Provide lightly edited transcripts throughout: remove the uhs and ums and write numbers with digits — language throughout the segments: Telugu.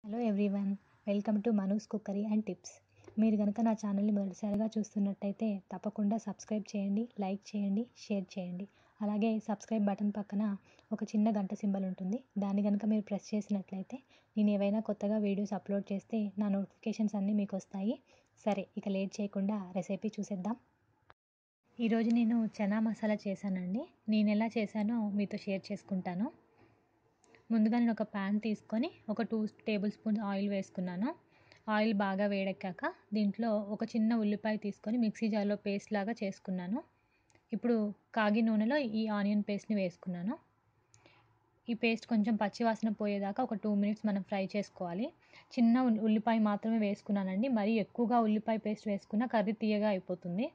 Hello everyone, welcome to Manu's cookery and tips. మీరు కనుక నా ఛానల్ని మొదటిసారిగా చూస్తున్నట్టయితే తప్పకుండా సబ్స్క్రైబ్ చేయండి, లైక్ చేయండి, షేర్ చేయండి. అలాగే సబ్స్క్రైబ్ బటన్ పక్కన ఒక చిన్న గంట సింబల్ ఉంటుంది. దాన్ని కనుక మీరు ప్రెస్ చేసినట్లయితే నేను ఏవైనా కొత్తగా వీడియోస్ అప్లోడ్ చేస్తే నా నోటిఫికేషన్స్ అన్నీ మీకు వస్తాయి. సరే, ఇక లేట్ చేయకుండా రెసిపీ చూసేద్దాం. ఈరోజు నేను చనా మసాలా చేశానండి. నేను ఎలా చేశానో మీతో షేర్ చేసుకుంటాను. ముందుగా నేను ఒక ప్యాన్ తీసుకొని ఒక 2 టేబుల్ స్పూన్స్ ఆయిల్ వేసుకున్నాను. ఆయిల్ బాగా వేడెక్కాక దీంట్లో ఒక చిన్న ఉల్లిపాయ తీసుకొని మిక్సీ జార్లో పేస్ట్ లాగా చేసుకున్నాను. ఇప్పుడు కాగి నూనెలో ఈ ఆనియన్ పేస్ట్ని వేసుకున్నాను. ఈ పేస్ట్ కొంచెం పచ్చివాసన పోయేదాకా ఒక 2 మినిట్స్ మనం ఫ్రై చేసుకోవాలి. చిన్న ఉల్లిపాయ మాత్రమే వేసుకున్నానండి. మరీ ఎక్కువగా ఉల్లిపాయ పేస్ట్ వేసుకున్న కర్రీ తీయగా అయిపోతుంది.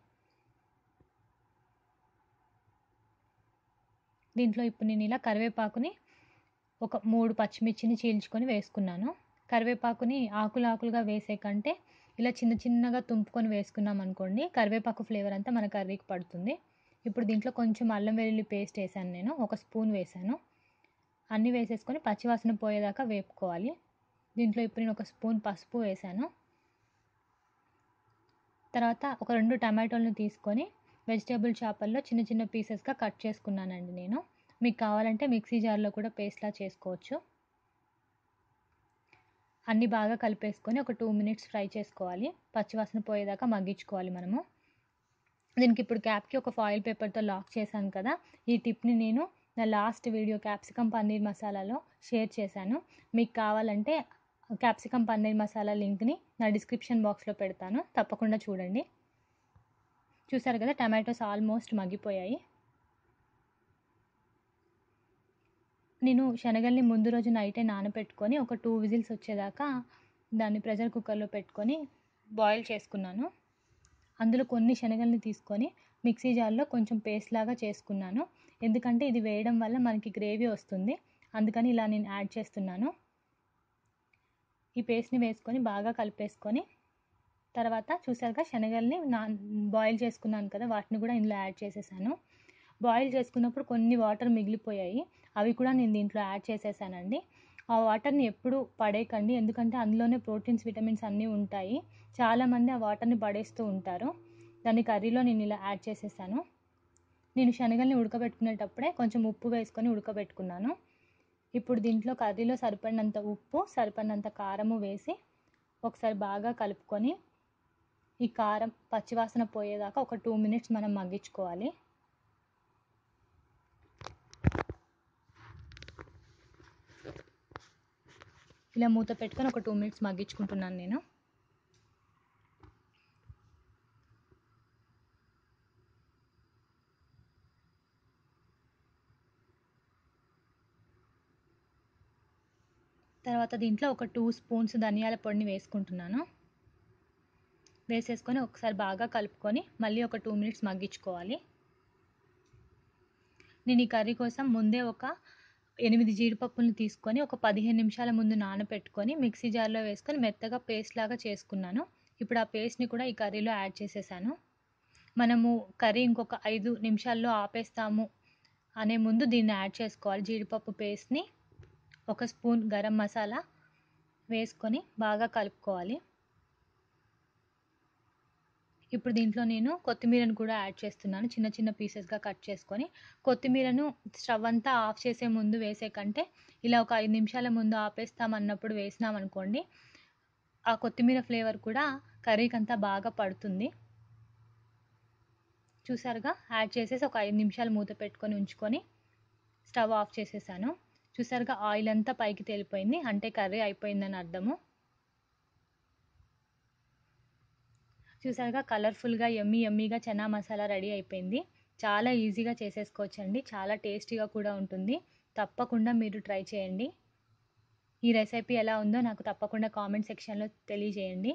దీంట్లో ఇప్పుడు నేను ఇలా కరివేపాకుని ఒక 3 పచ్చిమిర్చిని చీల్చుకొని వేసుకున్నాను. కరివేపాకుని ఆకులుగా వేసే కంటే ఇలా చిన్న చిన్నగా తుంపుకొని వేసుకున్నాం అనుకోండి, కరివేపాకు ఫ్లేవర్ అంతా మన కర్రీకి పడుతుంది. ఇప్పుడు దీంట్లో కొంచెం అల్లం వెల్లుల్లి పేస్ట్ వేసాను, నేను 1 స్పూన్ వేసాను. అన్నీ వేసేసుకొని పచ్చివాసన పోయేదాకా వేపుకోవాలి. దీంట్లో ఇప్పుడు నేను 1 స్పూన్ పసుపు వేసాను. తర్వాత ఒక 2 టమాటోలను తీసుకొని వెజిటేబుల్ చాపర్లో చిన్న చిన్న పీసెస్గా కట్ చేసుకున్నానండి నేను. మీకు కావాలంటే మిక్సీ జార్లో కూడా పేస్ట్లా చేసుకోవచ్చు. అన్నీ బాగా కలిపేసుకొని ఒక 2 మినిట్స్ ఫ్రై చేసుకోవాలి. పచ్చివాసన పోయేదాకా మగ్గించుకోవాలి మనము. దీనికి ఇప్పుడు క్యాప్కి ఒక ఫాయిల్ పేపర్తో లాక్ చేశాను కదా. ఈ టిప్ని నేను నా లాస్ట్ వీడియో క్యాప్సికమ్ పన్నీర్ మసాలాలో షేర్ చేశాను. మీకు కావాలంటే క్యాప్సికమ్ పన్నీర్ మసాలా లింక్ని నా డిస్క్రిప్షన్ బాక్స్లో పెడతాను, తప్పకుండా చూడండి. చూసారు కదా, టమాటోస్ ఆల్మోస్ట్ మగ్గిపోయాయి. నేను శనగల్ని ముందు రోజు నైటే నానబెట్టుకొని ఒక 2 విజిల్స్ వచ్చేదాకా దాన్ని ప్రెషర్ కుక్కర్లో పెట్టుకొని బాయిల్ చేసుకున్నాను. అందులో కొన్ని శనగల్ని తీసుకొని మిక్సీ జార్లో కొంచెం పేస్ట్ లాగా చేసుకున్నాను. ఎందుకంటే ఇది వేయడం వల్ల మనకి గ్రేవీ వస్తుంది, అందుకని ఇలా నేను యాడ్ చేస్తున్నాను. ఈ పేస్ట్ని వేసుకొని బాగా కలిపేసుకొని తర్వాత చూసారుగా శనగల్ని బాయిల్ చేసుకున్నాను కదా, వాటిని కూడా ఇందులో యాడ్ చేసేసాను. బాయిల్ చేసుకున్నప్పుడు కొన్ని వాటర్ మిగిలిపోయాయి, అవి కూడా నేను దీంట్లో యాడ్ చేసేసానండి. ఆ వాటర్ని ఎప్పుడు పడేయకండి, ఎందుకంటే అందులోనే ప్రోటీన్స్, విటమిన్స్ అన్నీ ఉంటాయి. చాలామంది ఆ వాటర్ని పడేస్తూ ఉంటారు. దాన్ని కర్రీలో నేను ఇలా యాడ్ చేసేసాను. నేను శనగల్ని ఉడకబెట్టుకునేటప్పుడే కొంచెం ఉప్పు వేసుకొని ఉడకబెట్టుకున్నాను. ఇప్పుడు దీంట్లో కర్రీలో సరిపడినంత ఉప్పు, సరిపడినంత కారము వేసి ఒకసారి బాగా కలుపుకొని ఈ కారం పచ్చివాసన పోయేదాకా ఒక 2 మినిట్స్ మనం మగ్గించుకోవాలి. ఇలా మూత పెట్టుకొని ఒక 2 మినిట్స్ మగ్గించుకుంటున్నాను నేను. తర్వాత దీంట్లో ఒక 2 స్పూన్స్ ధనియాల పొడిని వేసుకుంటున్నాను. వేసేసుకొని ఒకసారి బాగా కలుపుకొని మళ్ళీ ఒక 2 మినిట్స్ మగ్గించుకోవాలి. నేను ఈ కర్రీ కోసం ముందే ఒక 8 జీడిపప్పులను తీసుకొని ఒక 15 నిమిషాల ముందు నానబెట్టుకొని మిక్సీ జార్లో వేసుకొని మెత్తగా పేస్ట్ లాగా చేసుకున్నాను. ఇప్పుడు ఆ పేస్ట్ని కూడా ఈ కర్రీలో యాడ్ చేసేసాను. మనము కర్రీ ఇంకొక 5 నిమిషాల్లో ఆపేస్తాము అనే ముందు దీన్ని యాడ్ చేసుకోవాలి. జీడిపప్పు పేస్ట్ని 1 స్పూన్ గరం మసాలా వేసుకొని బాగా కలుపుకోవాలి. ఇప్పుడు దీంట్లో నేను కొత్తిమీరను కూడా యాడ్ చేస్తున్నాను, చిన్న చిన్న పీసెస్గా కట్ చేసుకొని. కొత్తిమీరను స్టవ్ అంతా ఆఫ్ చేసే ముందు వేసే కంటే ఇలా ఒక 5 నిమిషాల ముందు ఆపేస్తామన్నప్పుడు వేసినామనుకోండి, ఆ కొత్తిమీర ఫ్లేవర్ కూడా కర్రీకి అంతా బాగా పడుతుంది. చూసారుగా, యాడ్ చేసేసి ఒక 5 నిమిషాలు మూత పెట్టుకొని ఉంచుకొని స్టవ్ ఆఫ్ చేసేసాను. చూసారుగా, ఆయిల్ అంతా పైకి తేలిపోయింది, అంటే కర్రీ అయిపోయిందని అర్థము. చూసారుగా, కలర్ఫుల్గా యమ్మీగా చనా మసాలా రెడీ అయిపోయింది. చాలా ఈజీగా చేసేసుకోవచ్చండి, చాలా టేస్టీగా కూడా ఉంటుంది. తప్పకుండా మీరు ట్రై చేయండి. ఈ రెసిపీ ఎలా ఉందో నాకు తప్పకుండా కామెంట్ సెక్షన్లో తెలియజేయండి.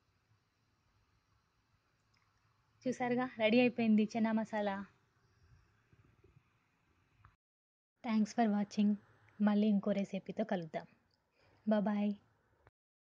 చూసారుగా, రెడీ అయిపోయింది chana masala. Thanks for watching. మళ్ళీ ఇంకో రెసిపీతో కలుద్దాం. బాయ్.